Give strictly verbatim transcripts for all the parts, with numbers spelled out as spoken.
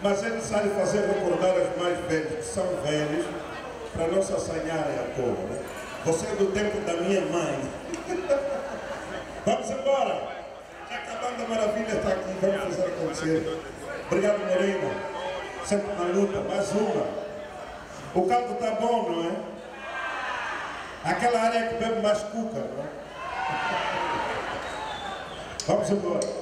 Mas é necessário fazer recordar os mais velhos, que são velhos, para não se assanharem a cor. Né? Você é do tempo da minha mãe. Vamos embora. Já que a banda Maravilha está aqui, vamos fazer acontecer. Obrigado, Morena. Sempre na luta, mais uma. O canto está bom, não é? Aquela área que bebe mais cuca, não é? Vamos embora.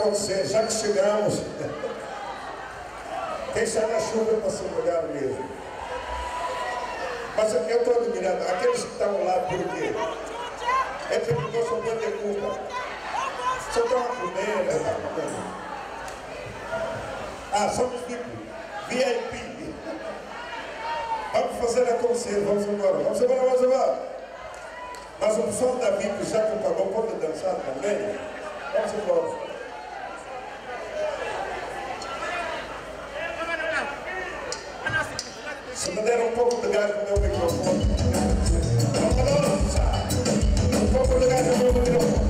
acontecer, já que chegamos, quem sai na chuva para se molhar mesmo. Mas eu estou admirado, aqueles que estavam lá, por quê? É porque nós somos de culpa. Só estão a comer, né? Ah, somos V I P. Vamos fazer acontecer, vamos embora, vamos embora, vamos embora. Mas o pessoal da V I P já que pagou, pode dançar também. Vamos embora. Se me der um pouco de gás no meu microfone. Vamos embora, um pouco de gás no meu microfone.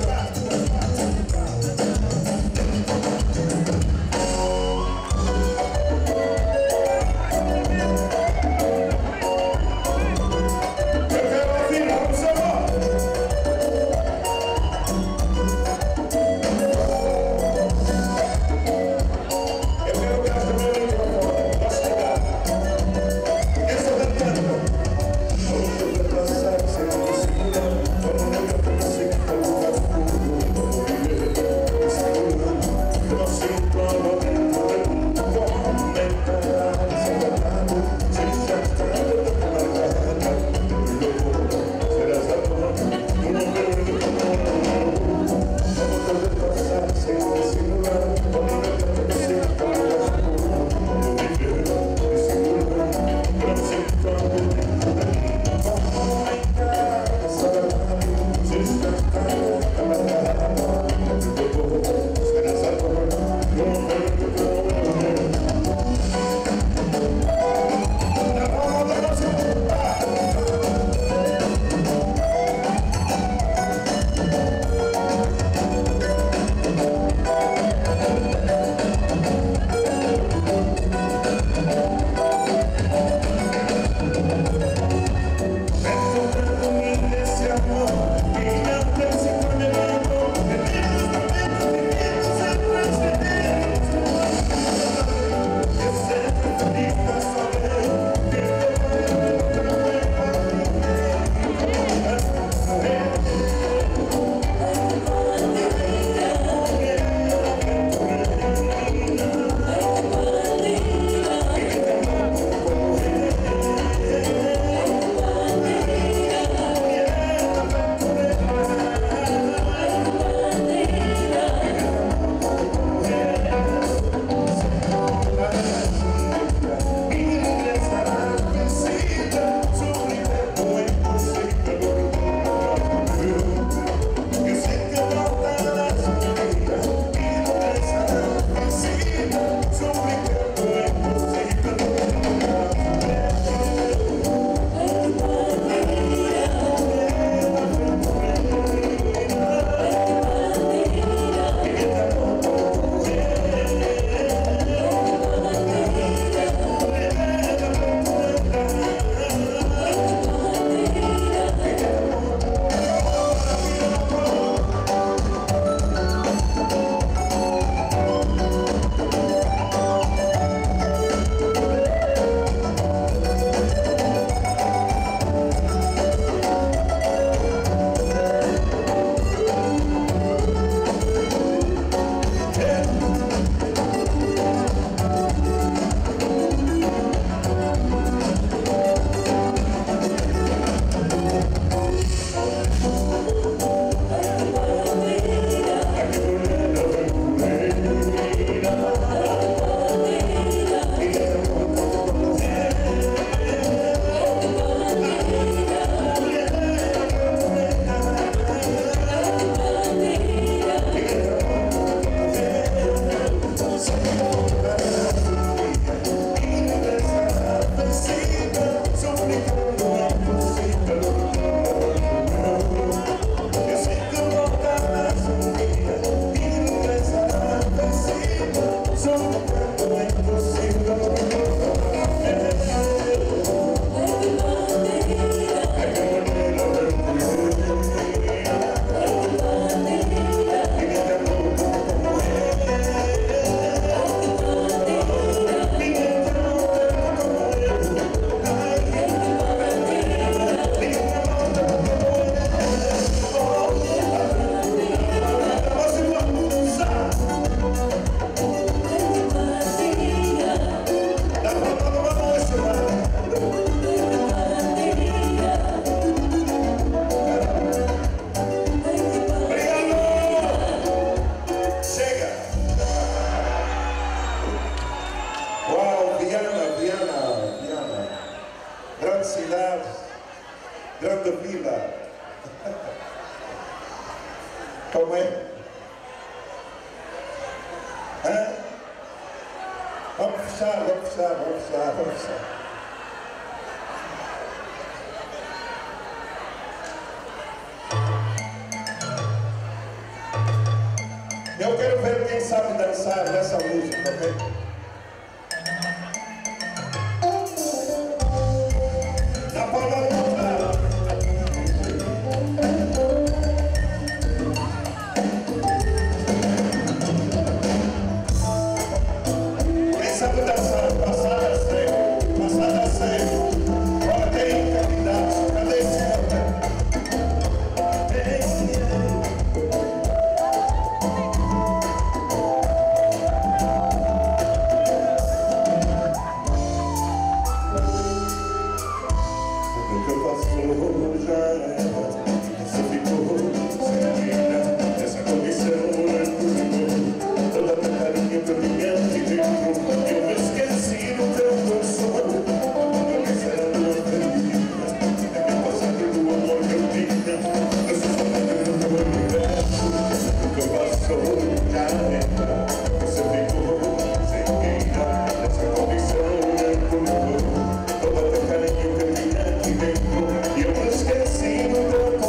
Grande Vila. Como é? Hã? Vamos fechar, vamos fechar, vamos fechar, vamos fechar. Eu quero ver quem sabe dançar nessa música, ok? Na palma da mão. Quem sabe dançar, passada a seco, passada a seco. Olha, tem um candidato, cadê esse cara? Eu me esqueci do teu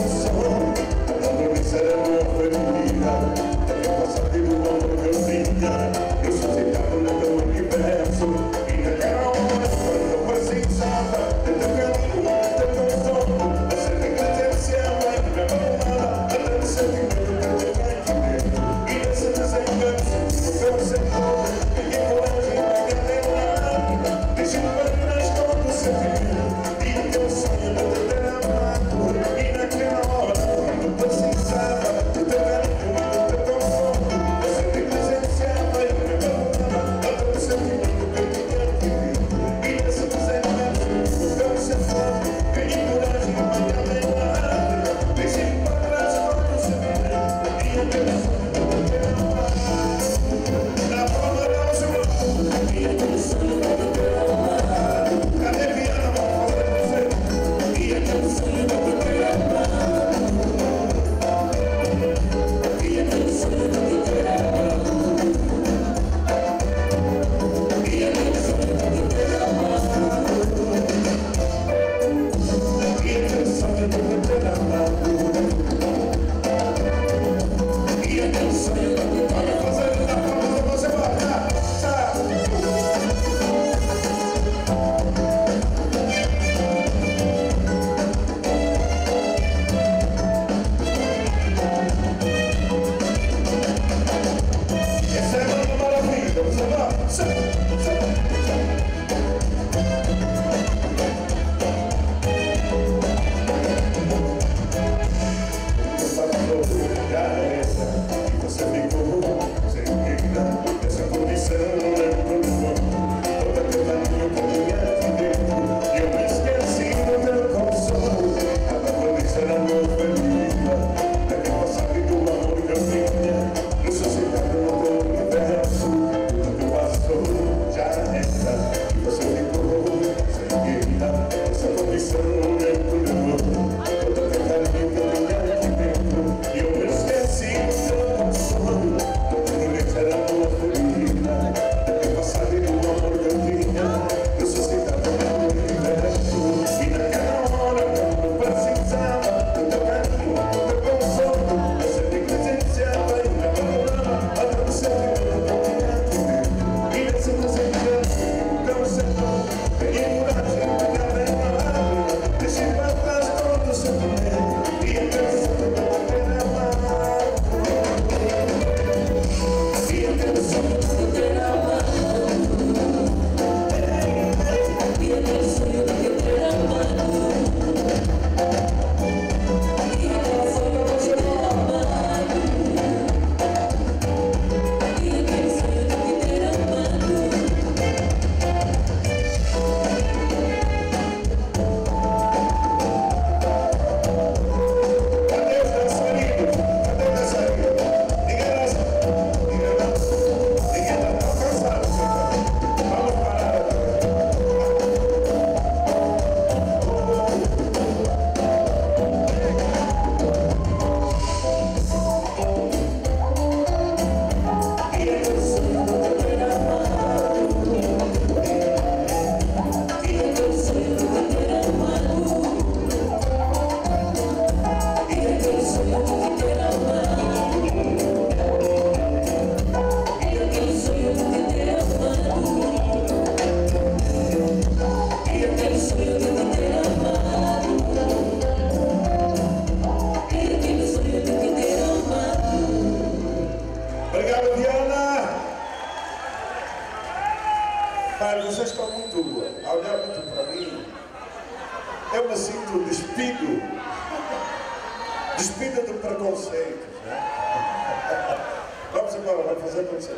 despido, despido de preconceitos, né? Vamos embora, vamos fazer acontecer.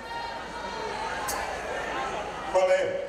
Qual é?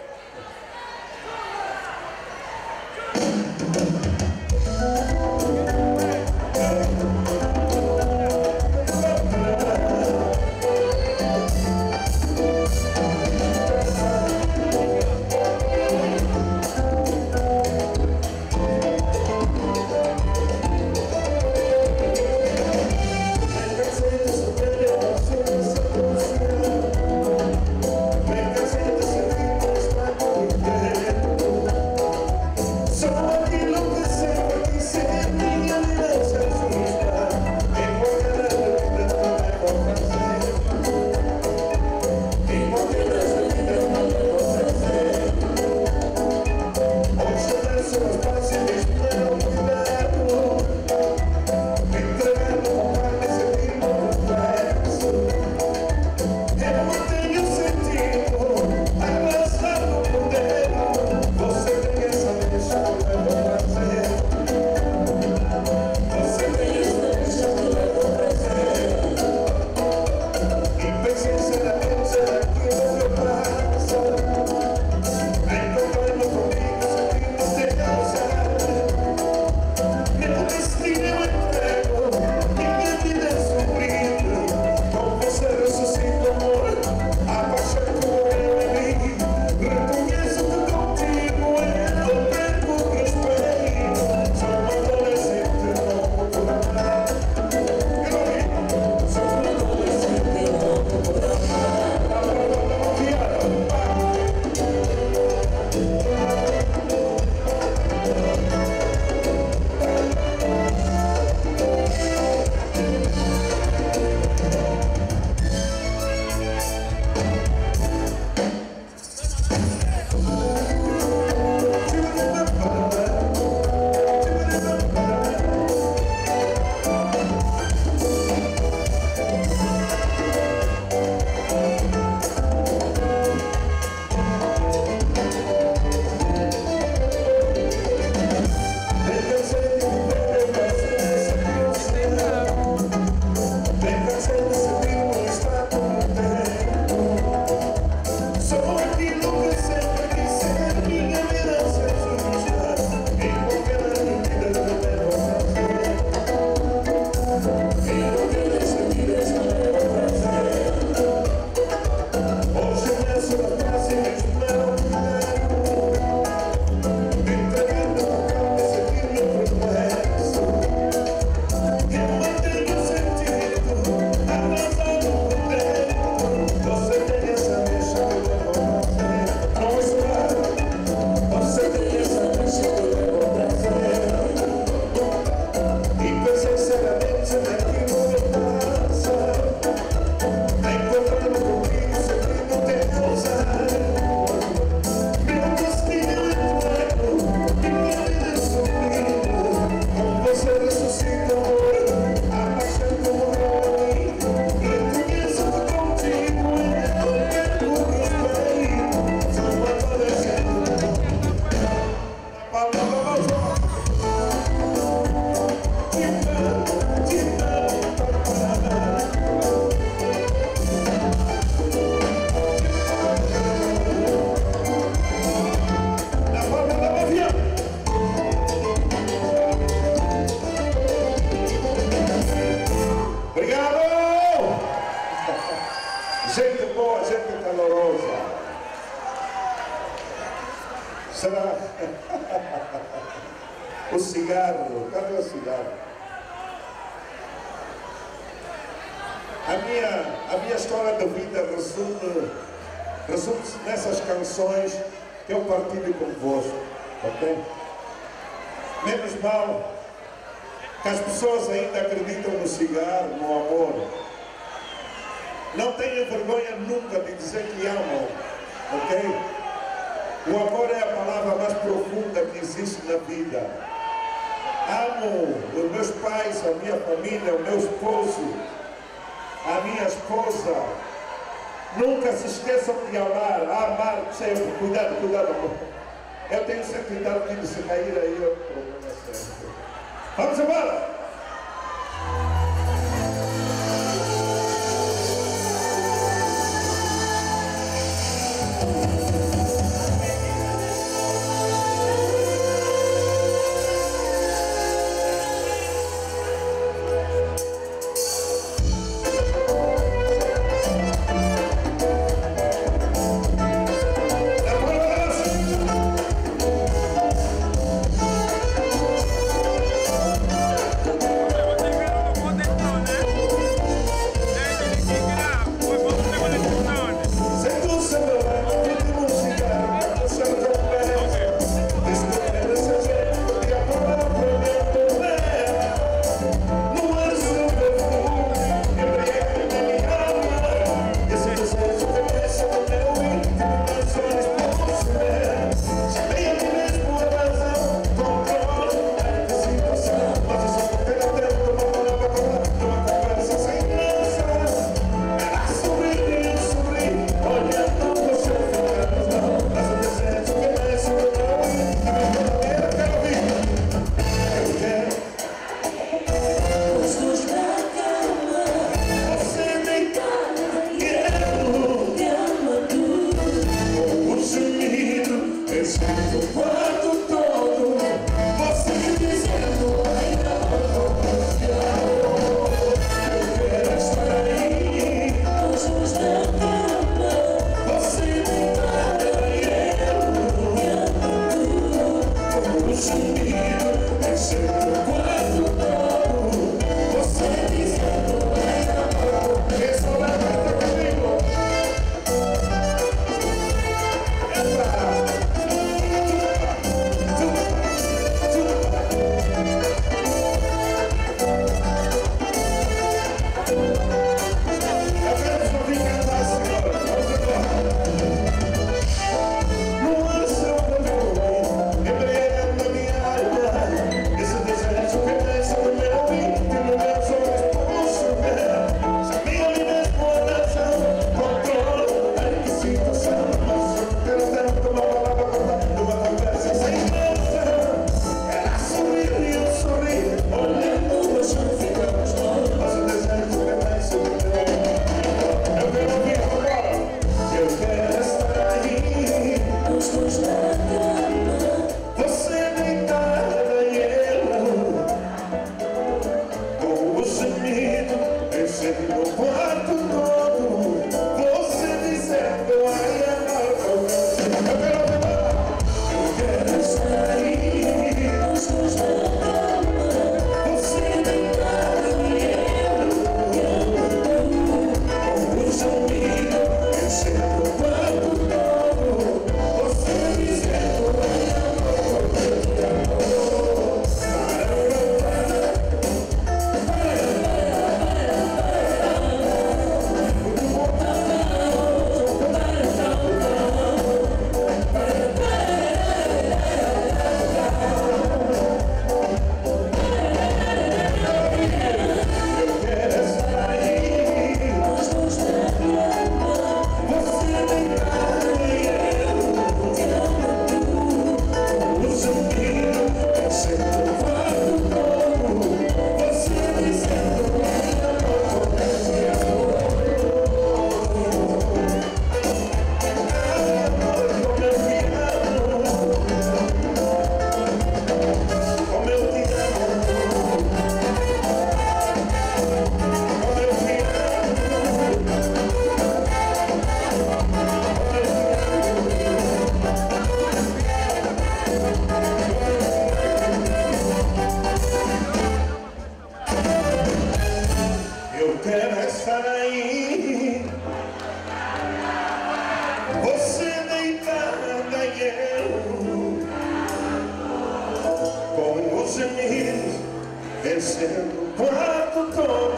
Gente boa, gente calorosa. Será? O cigarro, cadê o cigarro? A minha, a minha história de vida resume, resume-se nessas canções que eu partilho convosco, ok? Menos mal que as pessoas ainda acreditam no cigarro, no amor. Não tenham vergonha nunca de dizer que amam, ok? O amor é a palavra mais profunda que existe na vida. Amo os meus pais, a minha família, o meu esposo, a minha esposa. Nunca se esqueçam de amar, amar sempre. Cuidado, cuidado. Eu tenho certeza que se cair aí é um problema sério. Vamos embora! Descendo o quarto todo.